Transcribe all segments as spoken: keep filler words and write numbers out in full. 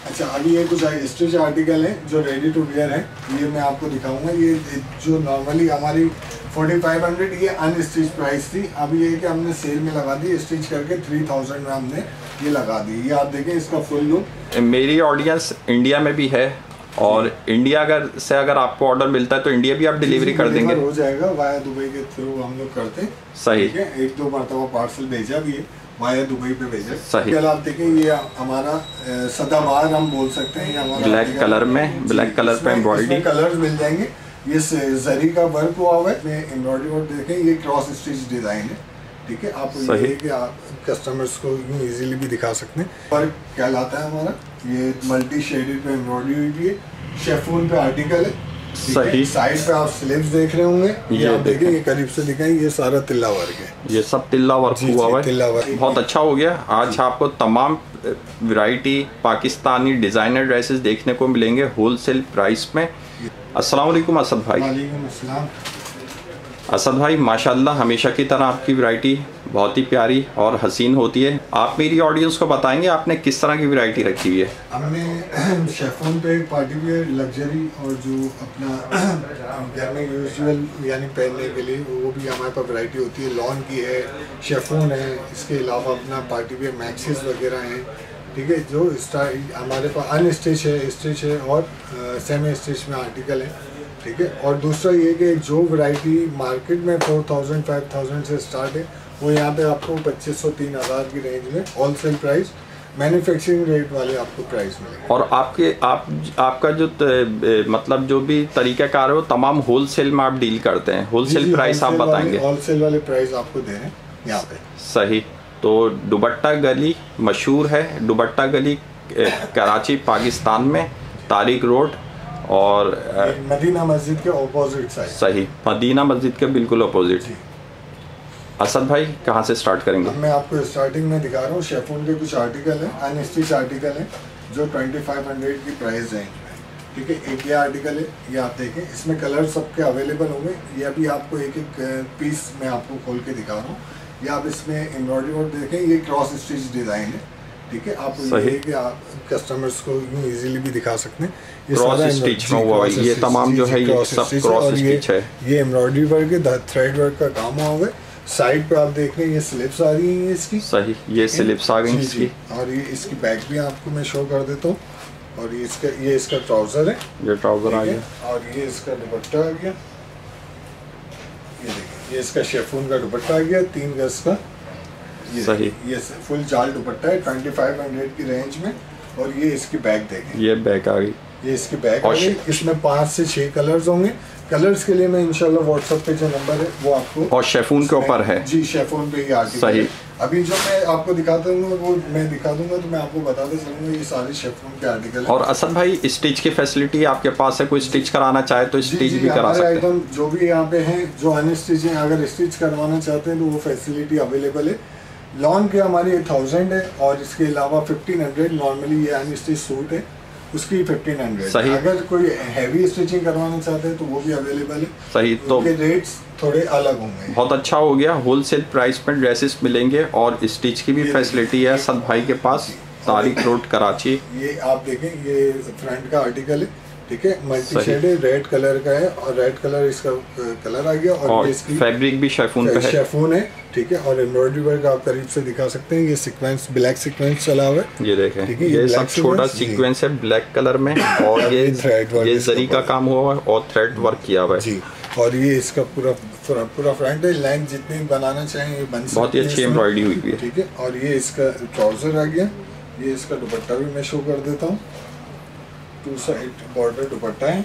अच्छा, अभी ये कुछ स्टिच आर्टिकल हैं जो रेडी टू वेयर हैं, ये मैं आपको दिखाऊंगा। ये जो नॉर्मली हमारी फोर्टी फाइव हंड्रेड ये अनस्टिच प्राइस थी, अभी ये कि हमने सेल में लगा दी, स्टिच करके थ्री थाउजेंड में हमने ये लगा दी। ये आप देखें इसका फुल लुक। मेरी ऑडियंस इंडिया में भी है और इंडिया अगर से अगर आपको ऑर्डर मिलता है तो इंडिया भी आप डिलीवरी कर देंगे? हो जाएगा, वाया दुबई के थ्रू हम लोग करते हैं। सही है, एक दो मरतबा पार्सल भेजा भी है, वाया दुबई पे भेजा। सही। आप देखें ये हमारा सदाबहार हम बोल सकते हैं, ये हमारा ब्लैक कलर में, ब्लैक कलर पे एम्ब्रॉयडरी कलर मिल जाएंगे। ये जरी का वर्क हुआ हुआ है, एम्ब्रॉयडरी और देखें ये क्रॉस स्टिच डिजाइन है। ठीक है, आप ये कि आप कस्टमर्स को इजीली भी दिखा सकते हैं। वर्क कहलाता है हमारा, ये मल्टी शेडेड पे एम्ब्रॉयडरी हुई भी है, शेफून पे आर्टिकल है। सही। साइड पे आप स्लीव्स देख रहे होंगे, ये, ये आप देखें, ये करीब से दिखाएं, ये सारा तिल्ला वर्क है, ये सब तिल्ला वर्क हुआ हुआ है। बहुत अच्छा हो गया। आज आपको तमाम वैरायटी पाकिस्तानी डिजाइनर ड्रेसेस देखने को मिलेंगे होलसेल प्राइस में। अस्सलाम वालेकुम असद भाई। वालेकुम अस्सलाम। असद भाई माशाल्लाह हमेशा की तरह आपकी वैरायटी बहुत ही प्यारी और हसीन होती है। आप मेरी ऑडियंस को बताएंगे आपने किस तरह की वैरायटी रखी हुई है? हमने शेफोन पे पार्टी वेयर, लग्जरी और जो अपना घर में यूजुअल यानी पहनने के लिए वो भी हमारे पास वैरायटी होती है। लॉन की है, शेफोन है, इसके अलावा अपना पार्टी वेयर मैक्सीज वगैरह हैं। ठीक है, जो स्टाइल हमारे पास अनस्टिच है, स्टिच है और सेमी स्टिच में आर्टिकल है। ठीक है, और दूसरा ये कि जो वैरायटी मार्केट में फोर थाउजेंड फाइव थाउजेंड से स्टार्ट है, वो यहाँ पे आपको पच्चीस सौ तीन हज़ार की रेंज में होलसेल प्राइस, मैन्युफैक्चरिंग रेट वाले आपको प्राइस मिलेंगे। और आपके आप आपका जो त, मतलब जो भी तरीक़ाकार है वो तमाम होलसेल में आप डील करते हैं? होलसेल प्राइस आप बताएंगे? होलसेल वाले प्राइस आपको दे रहे हैं यहाँ पे। सही। तो दुबट्टा गली मशहूर है, दुबट्टा गली कराची पाकिस्तान में, तारिक रोड और मदीना मस्जिद के ऑपोजिट साइड। सही, मदीना मस्जिद के बिल्कुल ऑपोजिट। असद भाई कहाँ से स्टार्ट करेंगे? मैं आपको स्टार्टिंग में दिखा रहा हूँ, शेफून के कुछ आर्टिकल हैं, अनस्टिच आर्टिकल हैं जो ट्वेंटी फाइव हंड्रेड की प्राइस रेंज में। ठीक है, एक ये आर्टिकल है, ये आप देखें, इसमें कलर सबके अवेलेबल होंगे। ये अभी आपको एक एक पीस मैं आपको खोल के दिखा रहा हूँ। ये आप इसमें एम्ब्रॉयडरी और देखें, ये क्रॉस स्टिच डिज़ाइन है। ठीक है, आप ये कि आप कस्टमर्स को इजीली भी दिखा सकते हैं। ये क्रॉस स्टिच में हुआ है, ये तमाम जो है ये सब क्रॉस स्टिच है। ये एम्ब्रॉयडरी वर्क है, थ्रेड वर्क का काम हुआ हुआ है। साइड पे आप देख रहे हैं ये स्लिप्स आ रही हैं इसकी। सही, ये स्लिप्स आ गई इसकी। और ये इसकी बैक भी आपको मैं शो कर देता हूँ। और ये इसका ये इसका ट्राउजर है, ये ट्राउजर आ गया। और ये इसका दुपट्टा आ गया, ये देखिए, ये इसका शेफून का दुपट्टा आ गया, तीन गज का। ये सही, ये फुल जाल दुपट्टा है ट्वेंटी फाइव हंड्रेड की रेंज में। और ये इसकी बैक देखें, ये बैक आ गई, ये इसकी बैक आ गई। इसमें पाँच से छः कलर्स होंगे। कलर्स के लिए मैं इंशाल्लाह व्हाट्सएप पे जो नंबर है वो आपको, और शेफून के ऊपर है जी, शेफून पे ही आर्टिकल। सही। अभी जो मैं आपको दिखाता हूँ वो मैं दिखा दूंगा, तो मैं आपको बताते चलूँगा ये सारे शेफून के आर्टिकल। और असद भाई स्टिच की फैसिलिटी आपके पास है? कोई स्टिच कराना चाहे तो स्टिच भी करा सकते हैं? आइटम जो भी यहाँ पे हैं जो अनस्टिच हैं, अगर स्टिच करवाना चाहते हैं तो वो फैसिलिटी अवेलेबल है। लॉन के हमारी थाउजेंड है और इसके अलावा फिफ्टीन हंड्रेड नॉर्मली ये अनस्टिच सूट है उसकी फिफ्टीन हंड्रेड। सही। अगर कोई हैवी स्टिचिंग करवाना चाहते हैं तो वो भी अवेलेबल है। सही, तो रेट्स थोड़े अलग होंगे। बहुत अच्छा हो गया, होलसेल प्राइस में ड्रेसेस मिलेंगे और स्टिच की भी फैसिलिटी है असद भाई के पास, तारिक रोड कराची। ये आप देखें, ये फ्रंट का आर्टिकल है। ठीक है, मल्टी शेड है, रेड कलर का है और रेड कलर इसका कलर आ गया। और, और ये इसकी फैब्रिक भी शेफून पे है, शेफून है। ठीक है, और एम्ब्रॉयडरी वर्क आप करीब से दिखा सकते हैं। ये सीक्वेंस, ब्लैक सीक्वेंस चला हुआ है। ये देखें, ये, ये सब छोटा सीक्वेंस है ब्लैक कलर में और ये ये जरी का काम हुआ है और थ्रेड वर्क किया हुआ है जी। और ये इसका पूरा पूरा पूरा फ्रंट है, लाइन जितनी बनाना चाहें ये बन सकती है। बहुत ही अच्छी एम्ब्रॉयडरी हुई है। ठीक है, और ये इसका ट्राउजर आ गया। ये इसका दुपट्टा भी मैं शो कर देता हूँ, टू साइड बॉर्डर दुपट्टा है।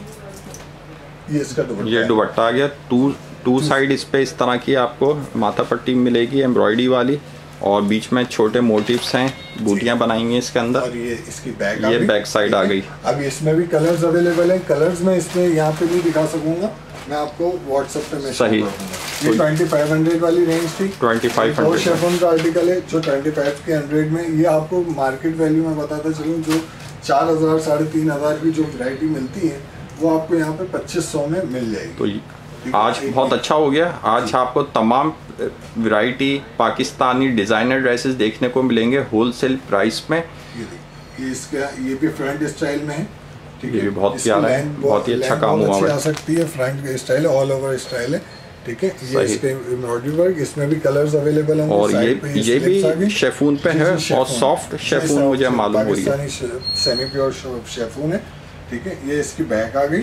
ये इसका दुपट्टा, ये दुपट्टा आ गया, टू टू साइड इस पे इस तरह की आपको माथा पट्टी मिलेगी एम्ब्रॉयडरी वाली और बीच में छोटे मोटिव्स हैं, बूटियां बनाई हैं इसके अंदर। और ये इसकी बैक, ये बैक साइड आ गई। अब इसमें भी कलर्स अवेलेबल हैं। कलर्स में इसमें यहाँ पे भी दिखा सकूंगा मैं आपको व्हाट्सएप पे मैं सही। ये ट्वेंटी फाइव हंड्रेड वाली रेंज थी, ट्वेंटी फाइव हंड्रेड शेफून का आर्टिकल है जो ट्वेंटी फाइव के हंड्रेड में। ये आपको मार्केट वैल्यू में बताता चलूँ, जो चार हजार साढ़े तीन हजार की जो वैरायटी मिलती है वो आपको यहाँ पे पच्चीस सौ में मिल जाएगी। तो आज बहुत अच्छा हो गया। आज आपको तमाम वैरायटी पाकिस्तानी डिज़ाइनर ड्रेसेस देखने को मिलेंगे होलसेल प्राइस में। ये इसका ये भी फ्रंट स्टाइल में है, ठीक है। ये भी बहुत प्यारा है, बहुत ही अच्छा काम हुआ है। आ सकती है, फ्रंट स्टाइल है, ऑल ओवर स्टाइल है, ठीक है। ये इसके एम्ब्रॉयडरी वर्क, इसमें भी कलर्स अवेलेबल होंगे। और ये पे ये भी शेफून पे है और सॉफ्ट शेफून मुझे मालूम हो रही है, पाकिस्तानी सेमी प्योर शेफून है, ठीक है। ये इसकी बैक आ गई,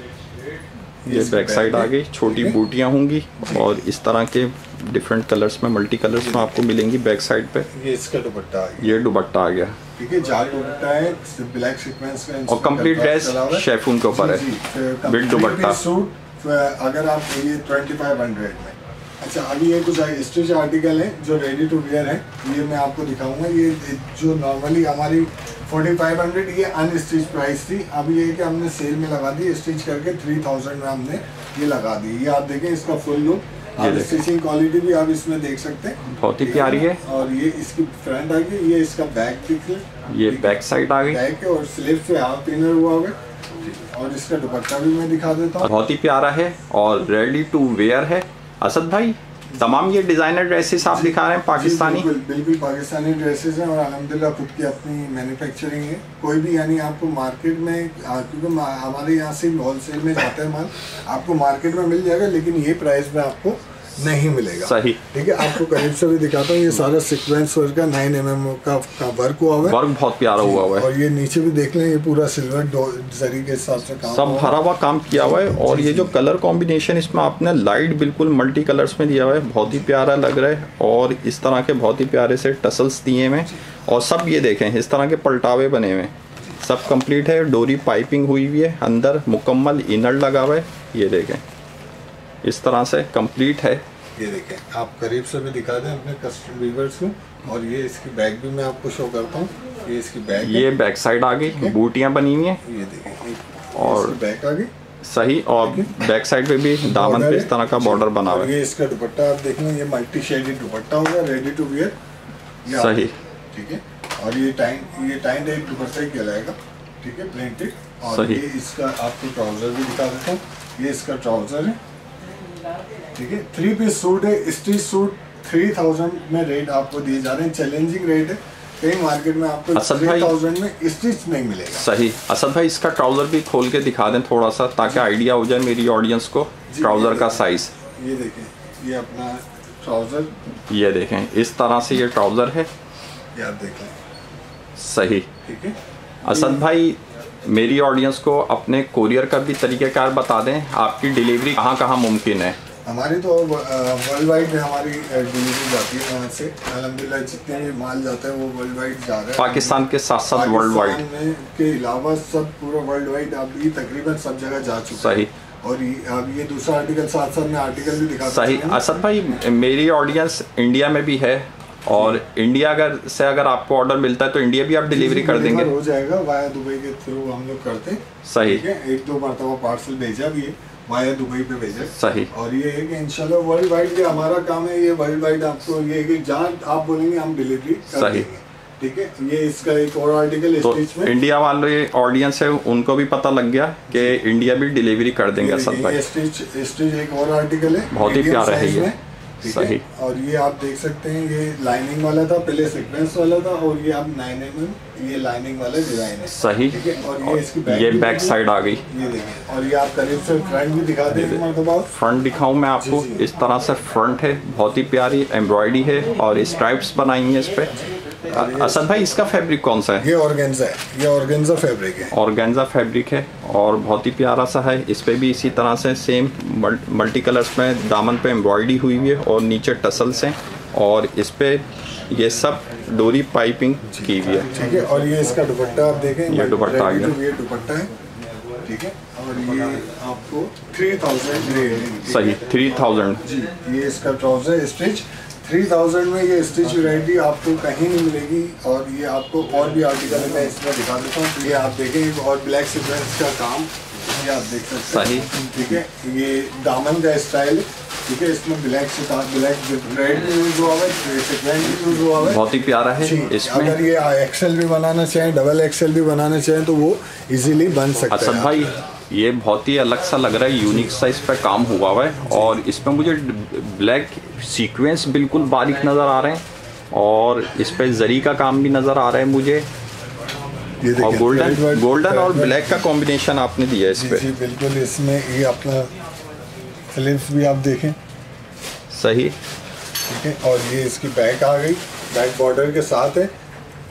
ये बैक साइड आ गई, छोटी बूटियां होंगी और इस तरह के डिफरेंट कलर्स में, मल्टी कलर्स में आपको मिलेंगी बैक साइड पे। ये इसका दुपट्टा आ गया, ये दुपट्टा आ गया, ठीक है। जाल दुपट्टा है, ब्लैक सीक्वेंस का, और कंप्लीट ड्रेस शेफून के ऊपर है विद दुपट्टा। सूट अगर आप ये ट्वेंटी फाइव हंड्रेड में। अच्छा, अभी ये कुछ स्टिच आर्टिकल है जो रेडी टू वेयर है, ये मैं आपको दिखाऊंगा। ये जो नॉर्मली हमारी फोर्टी फाइव हंड्रेड ये अनस्टिच प्राइस थी, अभी ये कि हमने सेल में लगा दी, स्टिच करके थ्री थाउजेंड में हमने ये लगा दी। ये आप देखें इसका फुल लुक, आप स्टिचिंग क्वालिटी भी आप इसमें देख सकते हैं, बहुत ही प्यारी है। और ये इसकी फ्रंट आ गई, ये इसका बैक दिख ले, ये बैक साइड आ गई, बैक है और स्लीव पे हाफ इनर हुआ हुआ, और इसका दुपट्टा भी मैं दिखा देता हूँ। बहुत ही प्यारा है और रेडी टू वेयर है। असद भाई, तमाम ये डिजाइनर ड्रेसेस आप दिखा रहे हैं पाकिस्तानी? बिल्कुल, बिल्कुल पाकिस्तानी ड्रेसेस हैं और अल्हम्दुलिल्लाह खुद की अपनी मैन्युफैक्चरिंग है। कोई भी यानी आपको मार्केट में, क्योंकि हमारे यहाँ से होलसेल में जाता है माल, आपको मार्केट में मिल जाएगा, लेकिन ये प्राइस में आपको नहीं मिलेगा। सही, ठीक है। आपको करीब से भी दिखाता हूँ, ये सारा सीक्वेंस वर्क का नाइन एम एम का, का वर्क हुआ हुआ है, वर्क बहुत प्यारा हुआ हुआ है। और ये नीचे भी देख लें, ये पूरा सिल्वर जरी के हिसाब से काम, सब भरा हुआ काम किया हुआ है। और ये जो कलर कॉम्बिनेशन इसमें आपने लाइट बिल्कुल मल्टी कलर्स में दिया हुआ है, बहुत ही प्यारा लग रहा है। और इस तरह के बहुत ही प्यारे से टसल्स दिए हुए, और सब ये देखें इस तरह के पलटावे बने हुए, सब कंप्लीट है। डोरी पाइपिंग हुई हुई है, अंदर मुकम्मल इनर लगा हुआ है, ये देखें इस तरह से कंप्लीट है। ये देखें, आप करीब से भी दिखा दें अपने कस्टमर व्यूअर्स को। और ये इसकी बैक भी मैं आपको शो करता हूँ, ये इसकी बैक, ये बैक साइड आ गई, बूटियां बनी हुई हैं, ये देखें, और बैक आ गई, सही। और बैक साइड पे भी दामन पे इस तरह का बॉर्डर बना हुआ है। ये इसका दुपट्टा आप देख लें, ये मल्टी शेडेड दुपट्टा होगा, रेडी टू वियर, सही, ठीक है। और ये टाइम ये टाइम एक दुपट्टा ही कहलाएगा, ठीक है, प्रिंटेड। और ये इसका आपको ट्राउजर भी दिखा देता हूँ, ये इसका ट्राउजर है, ठीक है। थ्री पीस सूट है, स्टिच सूट थ्री थाउजेंड में रेट आपको दिए जा रहे हैं, चैलेंजिंग रेट है। कहीं मार्केट में आपको थ्री थाउजेंड में स्टिच नहीं मिलेगा। सही। असद भाई, इसका ट्राउजर भी खोल के दिखा दें थोड़ा सा, ताकि आइडिया हो जाए मेरी ऑडियंस को ट्राउजर का साइज। ये देखें, ये अपना ट्राउजर, ये देखें इस तरह से ये ट्राउजर है, ये आप देखें, सही, ठीक है। असद भाई, मेरी ऑडियंस को अपने कोरियर का भी तरीक़ाकार बता दें, आपकी डिलीवरी कहाँ कहाँ मुमकिन है? हमारी तो वर्ल्ड वाइड में हमारी डिलीवरी जाती है यहाँ से, अल्हम्दुलिल्लाह जितने भी माल जाता है वो वर्ल्ड वाइड जा रहा है। पाकिस्तान के साथ साथ वर्ल्ड वाइड के अलावा सब पूरा वर्ल्ड वाइड अभी तकरीबन सब जगह जा चुका है। सही। और अब ये दूसरा आर्टिकल साथ साथ में आर्टिकल भी दिखाता सही। असद भाई, मेरी ऑडियंस इंडिया में भी है, और इंडिया अगर से अगर आपको ऑर्डर मिलता है तो इंडिया भी आप डिलीवरी कर देंगे? हो जाएगा, वाया दुबई के थ्रू हम लोग करते हैं। सही है, एक दो मरतबा पार्सल भेजा भी है, वाया दुबई पे भेजा। सही। और ये है कि इंशाल्लाह वर्ल्ड वाइड ये हमारा काम है, ये वर्ल्ड वाइड आपको ये है कि जहाँ आप बोलेंगे हम डिलीवरी कर देंगे, ठीक है। ये इसका एक और आर्टिकल तो स्टिच में, इंडिया वाले ऑडियंस है उनको भी पता लग गया कि इंडिया भी डिलीवरी कर देंगे। असद भाई, स्टिच स्टिच एक और आर्टिकल है, बहुत ही प्यारा है ये, सही। और ये आप देख सकते हैं, ये लाइनिंग वाला था पहले, सीक्वेंस वाला था, और ये आप नाइन एम एम ये लाइनिंग वाला डिजाइन है, सही। और ये इसकी बैक, ये बैक साइड आ गई, ये देखें। और ये आप करीब से फ्रंट भी दिखा दें, फ्रंट दिखाऊं मैं आपको, इस तरह से फ्रंट है, बहुत ही प्यारी एम्ब्रॉयडरी है और स्ट्राइप्स बनाई हैं इस पे। असद भाई, इसका फैब्रिक कौन सा है? ये ऑर्गेन्जा है, ये ऑर्गेन्जा फैब्रिक है, ऑर्गेन्जा फैब्रिक है और बहुत ही प्यारा सा है। इस पे भी इसी तरह से सेम मल्टी कलर्स में दामन पे एम्ब्रॉयडरी हुई हुई है और नीचे टसल्स हैं, और इस पे ये सब डोरी पाइपिंग की हुई है, ठीक है। और ये इसका दुपट्टा आप देखें, ये दुपट्टा आ गया, ये दुपट्टा है, ठीक है। और ये आपको थ्री थाउजेंड, सही, थ्री थाउजेंड जी। ये इसका ट्राउजर स्टिच थ्री थाउजेंड में, ये स्टिच वैरायटी आपको कहीं नहीं मिलेगी। और ये आपको और भी आर्टिकल है, मैं इसमें दिखा देता हूँ। ये आप देखें, और ब्लैक सीक्वेंस का काम, ये आप देख सकते हैं, सही, ठीक है। ये दामन का स्टाइल, ठीक है, इसमें ब्लैक से ब्लैक रेड भी यूज हुआ है, सीक्वेंस भी यूज हुआ है, बहुत ही प्यारा है। इसमें अगर ये एक्सेल भी बनाना चाहें, डबल एक्सेल भी बनाना चाहें तो वो इजीली बन सकता है। असद भाई, ये बहुत ही अलग सा लग रहा है, यूनिक सा इस पर काम हुआ हुआ है, और इसमें मुझे ब्लैक सीक्वेंस बिल्कुल बारीक नज़र आ रहे हैं, और इस पर जरी का काम भी नज़र आ रहा है मुझे। ये और गोल्डन गोल्डन और ब्लैक का कॉम्बिनेशन आपने दिया है इस पे। जी बिल्कुल, इसमें ये अपना स्लीव्स भी आप देखें, सही, ठीक है। और ये इसकी बैक आ गई, बैक बॉर्डर के साथ है,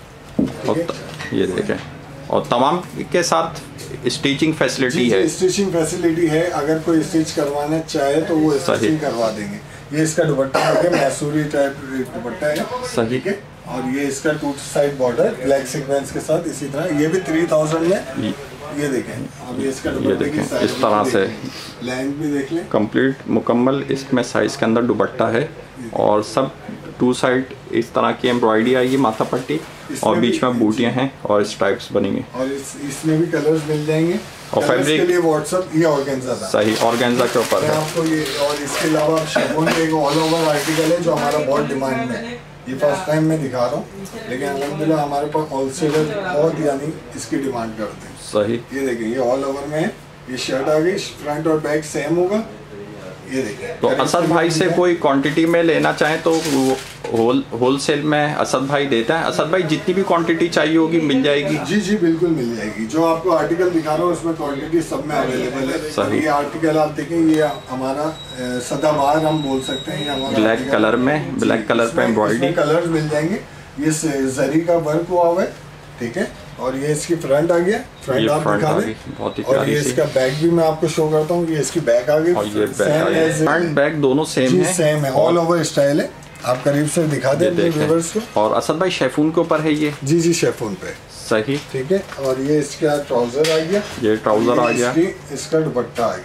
और ये देखें, और तमाम के साथ स्टिचिंग फैसिलिटी है। स्टिचिंग फैसिलिटी है, अगर कोई स्टिच करवाना चाहे तो वो स्टिचिंग करवा देंगे। ये इसका दुपट्टा है, मैसूरी टाइप दुपट्टा है, सही है। और ये इसका two side border black sequence के साथ, इसी तरह ये भी थ्री थाउजेंड में। ये देखें, अब ये इसका दुपट्टे की साइज इस तरह से लेंथ भी देख लें, कंप्लीट मुकम्मल इसमें साइज के अंदर दुपट्टा है, और सब टू साइड इस तरह की एम्ब्रॉयडरी आएगी, माथा पट्टी, और बीच में बूटियां हैं और स्ट्राइप्स बनेंगे। और इस, इसमें भी कलर्स मिल जाएंगे। और फैब्रिक के लिए व्हाट्सएप, ये ऑर्गेन्जा था, सही ऑर्गेन्जा के ऊपर है आपको ये। और इसके अलावा शिफॉन का एक ऑल ओवर आर्टिकल है जो हमारा बहुत डिमांड में है। ये फर्स्ट टाइम मैं दिखा रहा हूँ, लेकिन अल्हम्दुलिल्लाह हमारे पास होलसेलर बहुत यानी इसकी डिमांड करते हैं। सही, ये देखें, ये ऑल ओवर में है, ये शर्ट आ गई, फ्रंट और बैक सेम होगा। ये देखें, तो असद भाई से कोई क्वांटिटी में लेना चाहे तो होल होलसेल में असद भाई देता है। असद भाई जितनी भी क्वांटिटी चाहिए होगी मिल जाएगी। जी जी बिल्कुल मिल जाएगी। जो आपको आर्टिकल दिखा रहा हूँ उसमें क्वांटिटी सब में अवेलेबल है। सही। ये आर्टिकल आप देखें, ये हमारा सदाबहार हम बोल सकते हैं, ये हमारा ब्लैक कलर में, ब्लैक कलर पे एम्ब्रॉयडरी कलर्स मिल जाएंगे। ये जरी का वर्क हुआ हुआ है, ठीक है। और ये इसकी फ्रंट आ गया, फ्रंट आप दिखा दें, बहुत ही और ये इसका बैक भी मैं आपको शो करता हूँ। ये इसकी बैक आ गई, और ये बैक, फ्रंट बैक दोनों सेम है, सेम है, ऑल ओवर स्टाइल है। आप करीब से दिखा दें अपने व्यूअर्स को। और असद भाई शेफून के ऊपर है ये। जी जी शेफून पे, सही, ठीक है। और ये इसका ट्राउजर आ गया, ये ट्राउजर आ गया, इसका दुपट्टा आ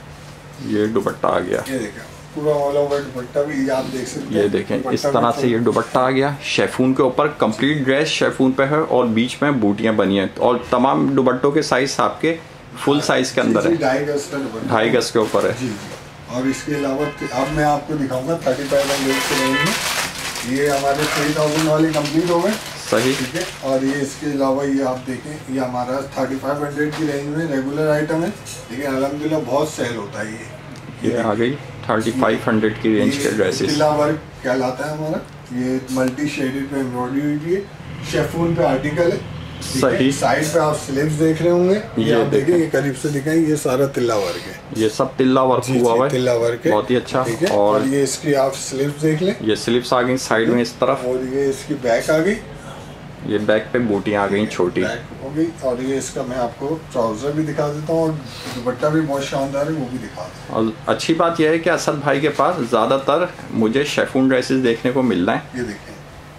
गया, ये दुपट्टा आ गया, ये देखा पूरा ऑल ओवर दुपट्टा भी आप देख सकते हैं। ये देखें इस तरह से ये दुपट्टा आ गया शेफून के ऊपर, कंप्लीट ड्रेस शेफून पे है, और बीच में बूटियां बनी हैं, और तमाम दुपट्टों के साइज आपके फुल साइज के अंदर है, ढाई गज का दुपट्टा, ढाई गज के ऊपर है। जी जी। और इसके अलावा अब मैं आपको दिखाऊंगा थर्टी फाइव हंड्रेड के रेंज में, ये हमारे थ्री थाउजेंड वाले कंप्लीट हो गए, सही, ठीक है। और ये इसके अलावा ये आप देखें, ये हमारा थर्टी फाइव हंड्रेड की रेंज में रेगुलर आइटम है, लेकिन अल्हम्दुलिल्लाह बहुत सेल होता है। ये ये आ गई थर्टी फाइव हंड्रेड की रेंज के ड्रेसेस। तिल्ला वर्क कहलाता है हमारा, ये मल्टी शेडेड पे एम्ब्रॉयडरी हुई है, शेफून पे आर्टिकल है, सही। साइड पे आप स्लीव्स देख रहे होंगे, ये, ये आप देखें, ये करीब से दिखाएं, ये सारा तिल्ला वर्क है, ये सब तिल्ला वर्क हुआ हुआ है, तिल्ला वर्क है, बहुत ही अच्छा। और, और ये इसकी आप स्लीव्स देख लें, ये स्लीव्स आ गई साइड में इस तरफ, और ये इसकी बैक आ गई, ये बैक पे बूटियां आ गई छोटी हो गई। और ये इसका मैं आपको ट्राउजर भी दिखा देता हूँ, और दुपट्टा भी बहुत शानदार है, वो भी दिखा देता हूँ। और अच्छी बात यह है कि असद भाई के पास ज़्यादातर मुझे शेफून ड्रेसेस देखने को मिल रहा है। ये देखें,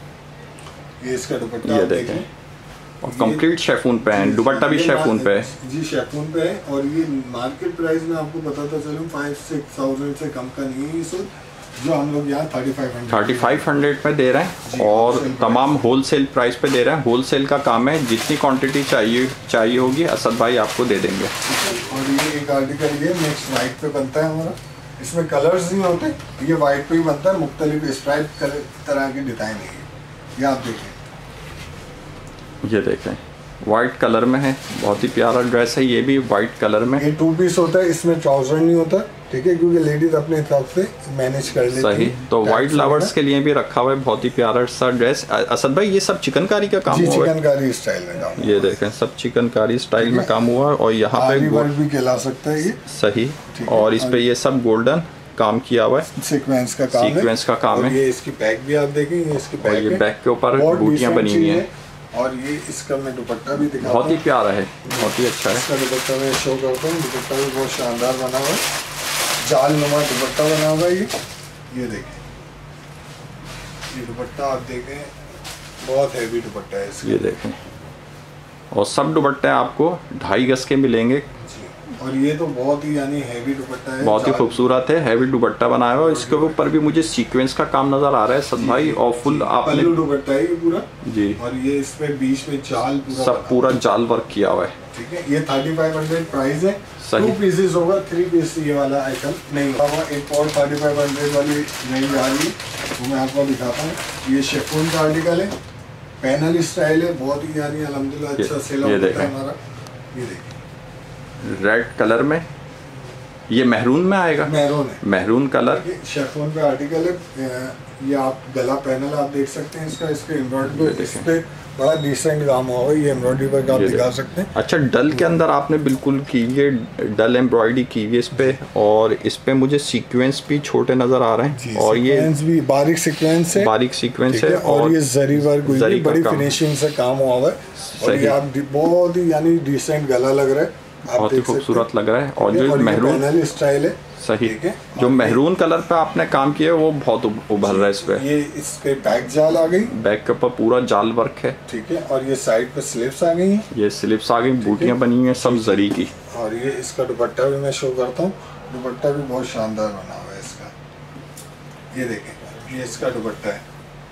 ये इसका दुपट्टा ये देखें, और कंप्लीट शेफून पे है, दुपट्टा भी शेफून पे है। जी शेफून पे है, और ये मार्केट प्राइस में आपको बताता चलूँ फाइव सिक्स थाउजेंड से कम का नहीं है ये सब, जो हम लोग यहाँ thirty five hundred thirty five hundred में दे रहे हैं, और तमाम होलसेल प्राइस पे दे रहे हैं। होलसेल का काम है, जितनी क्वांटिटी चाहिए चाहिए होगी असद भाई आपको दे देंगे। और ये एक आर्टिकल ये मिक्स वाइट पे बनता है हमारा, इसमें कलर्स नहीं होते, ये वाइट पे ही बनता है, मुख्तलिफ स्ट्राइप तरह की डिज़ाइन है, ये आप देखें, ये देखें वाइट कलर में है, बहुत ही प्यारा ड्रेस है, ये भी वाइट कलर में। ये टू पीस होता है, इसमें ट्राउजर नहीं होता, ठीक है, क्योंकि लेडीज अपने हिसाब से मैनेज कर लेती सही। तो वाइट लवर्स के लिए भी रखा हुआ है, बहुत ही प्यारा सा ड्रेस। असद भाई ये सब चिकनकारी का काम हुआ है, चिकनकारी स्टाइल में काम, ये देखें सब चिकनकारी स्टाइल में काम हुआ है, और यहाँ पे वर्क भी कहला सकता है ये, सही। और इस पे ये सब गोल्डन काम किया हुआ है, सीक्वेंस का काम सीक्वेंस का काम है। ये इसकी बैक भी आप देखें, ये इसकी और ये बैक के ऊपर बूटियां बनी हुई हैं, और ये इसका मैं दुपट्टा भी दिखाता हूं, बहुत ही प्यारा है, बहुत ही अच्छा है। इसका दुपट्टा मैं शो करता हूँ, दुपट्टा भी बहुत शानदार बना हुआ है, जाल नुमा दुपट्टा बना हुआ है। ये ये देखें, ये दुपट्टा आप देखें, बहुत हैवी दुपट्टा है इसका, ये देखें, और सब दुपट्टे आपको ढाई गज के मिलेंगे, और ये तो बहुत ही यानी हैवी दुपट्टा है, बहुत ही खूबसूरत है, हैवी दुपट्टा बनाया हुआ है। इसके ऊपर भी मुझे सीक्वेंस का काम नजर आ रहा है सद भाई, और फुल आपने पल्लू दुपट्टा है ये पूरा जी, और ये इसमें बीच में जाल पूरा सब पूरा जाल वर्क किया हुआ है, ठीक है। ये थर्टी फाइव हंड्रेड प्राइस है, सही। टू पीसेस होगा, थ्री पीस ये वाला आइटम नहीं होगा। एक और थर्टी फाइव हंड्रेड वाली रेंज आ रही है, वो मैं आपको दिखाता हूँ। ये शेफून का आर्टिकल है, पैनल स्टाइल है, बहुत ही यानी अल्हम्दुलिल्लाह अच्छा सेल होता है हमारा। ये देखिए रेड कलर में, ये महरून में आएगा, मैरून है, महरून कलर, शेफून पे आर्टिकल है। ये आप गला पैनल आप देख सकते हैं इसका, इसके एम्ब्रॉयडरी इस पे बड़ा डिसेंट काम हुआ है, ये एम्ब्रॉयडरी वर्क आप दिखा सकते हैं। अच्छा, डल के अंदर आपने बिल्कुल की ये डल एम्ब्रॉयडरी की हुई इस पे, और इस पे मुझे सीक्वेंस भी छोटे नजर आ रहे हैं, और ये भी बारीक सीक्वेंस है, बारीक सीक्वेंस है, और, और ये जरी वर्क हुई है, बड़ी फिनिशिंग से काम हुआ है, और ये आप बहुत ही यानी डिसेंट गला लग रहा है, बहुत ही खूबसूरत लग रहा है। और जो महरून स्टाइल है, सही, जो महरून कलर पे आपने काम किया है वो बहुत उभर रहा है इस पे। ये इसके बैक जाल आ गई, बैक के ऊपर पूरा जाल वर्क है, ठीक है, और ये साइड पे स्लिप्स आ गई, ये स्लिप्स आ गई, बूटियां बनी हुई हैं सब जरी की। और ये इसका दुपट्टा भी मैं शो करता हूँ, दुपट्टा भी बहुत शानदार बना हुआ है इसका, ये देखें, ये इसका दुपट्टा है,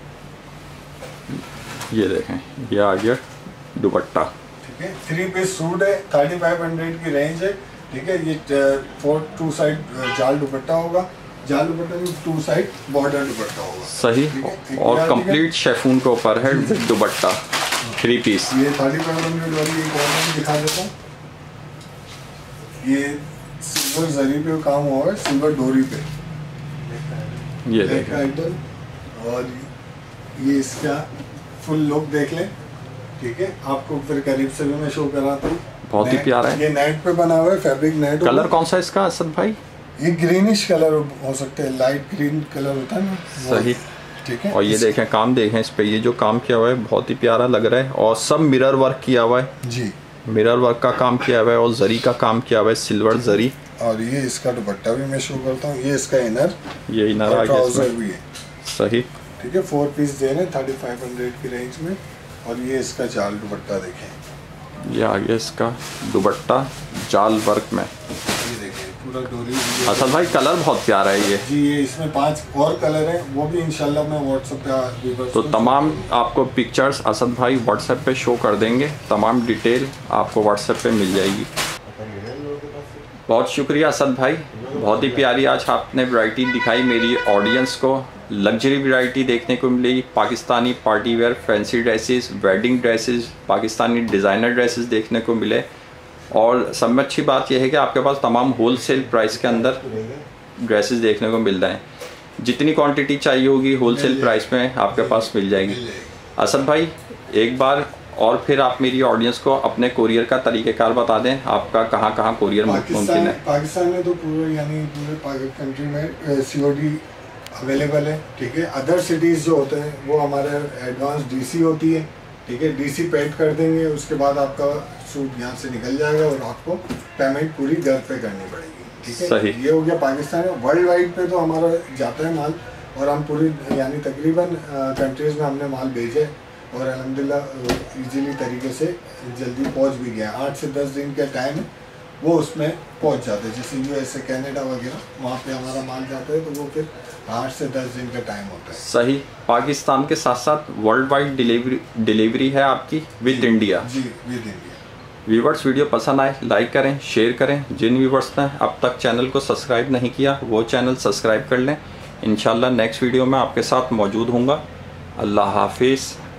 ये देखें, ये आ गया दुपट्टा, ठीक है। थ्री पीस सूट है, थर्टी फाइव हंड्रेड की रेंज है, ठीक है। ये फोर टू साइड जाल दुपट्टा होगा, जाल दुपट्टा में टू साइड बॉर्डर दुपट्टा होगा, सही, और कंप्लीट शेफून के ऊपर है दुपट्टा, थ्री पीस। ये थर्टी फाइव हंड्रेड वाली एक और दिखा देता हूँ, ये सिल्वर जरी पे काम हुआ है, सिल्वर डोरी पे, ये देखिए, और ये इसका फुल लुक देख लें, ठीक है। आपको फिर करीब से भी मैं शो कराता हूँ, बहुत ही प्यारा है। ये नेट पे बना हुआ है, फैब्रिक नेट। कलर कौन सा है इसका असद भाई? ये ग्रीनिश कलर हो सकते हैं, लाइट ग्रीन कलर होता है ना, सही, ठीक है। और ये देखें काम देखें इस पे, ये जो काम किया हुआ है बहुत ही प्यारा लग रहा है, और सब मिरर वर्क किया हुआ है जी, मिरर वर्क का काम किया हुआ है, और जरी का काम किया हुआ है, सिल्वर जरी। और ये इसका दुपट्टा भी मैं शो करता हूँ, ये इसका इनर, ये इनर आ गया भी है, सही, ठीक है। फोर पीस दे रहे हैं थर्टी फाइव हंड्रेड की रेंज में, और ये इसका जाल दुपट्टा देखें, ये आ गया इसका दुपट्टा जाल वर्क में, ये देखिए पूरा डोरी। असद भाई कलर बहुत प्यारा है ये जी, ये इसमें पांच और कलर हैं, वो भी इंशाल्लाह मैं व्हाट्सएप पे, तो तमाम आपको पिक्चर्स असद भाई व्हाट्सएप पे शो कर देंगे, तमाम डिटेल आपको व्हाट्सएप पे मिल जाएगी। बहुत शुक्रिया असद भाई, बहुत ही प्यारी आज आपने वैरायटी दिखाई मेरी ऑडियंस को। लग्जरी वैरायटी देखने को मिलेगी, Pakistani party wear, fancy dresses, wedding dresses, Pakistani designer dresses देखने को मिले, और सब में अच्छी बात यह है कि आपके पास तमाम होल सेल प्राइस के अंदर ड्रेसेस देखने को मिल रहे हैं। जितनी क्वांटिटी चाहिए होगी होल सेल प्राइस में आपके पास मिल जाएगी। असद भाई एक बार और फिर आप मेरी ऑडियंस को अपने कोरियर का तरीक़ेकार बता दें, आपका कहाँ कहाँ कोरियर मुमकिन है? पाकिस्तान में तो पूरे यानी पूरे कंट्री में सी ओ डी अवेलेबल है, ठीक है। अदर सिटीज़ जो होते हैं वो हमारे एडवांस डीसी होती है, ठीक है। डीसी पेड कर देंगे, उसके बाद आपका सूट यहाँ से निकल जाएगा, और आपको पेमेंट पूरी घर पे करनी पड़ेगी, ठीक है। सही, ये हो गया पाकिस्तान में। वर्ल्ड वाइड पे तो हमारा जाता है माल, और हम पूरी यानी तकरीबन कंट्रीज़ में हमने माल भेजे, और अल्हम्दुलिल्लाह इजीली तरीके से जल्दी पहुंच भी गया। आठ से दस दिन का टाइम है वो उसमें पहुंच जाते हैं, जैसे यूएसए कनाडा वगैरह, वहाँ पे हमारा माल जाता है तो वो फिर आठ से दस दिन का टाइम होता है। सही, पाकिस्तान के साथ साथ वर्ल्ड वाइड डिलीवरी डिलीवरी है आपकी विद इंडिया। जी, विद इंडिया। व्यूवर्स वीडियो पसंद आए लाइक करें, शेयर करें। जिन व्यूवर्स ने अब तक चैनल को सब्सक्राइब नहीं किया वो चैनल सब्सक्राइब कर लें। इंशाल्लाह नेक्स्ट वीडियो में आपके साथ मौजूद होऊंगा। अल्लाह हाफिज़।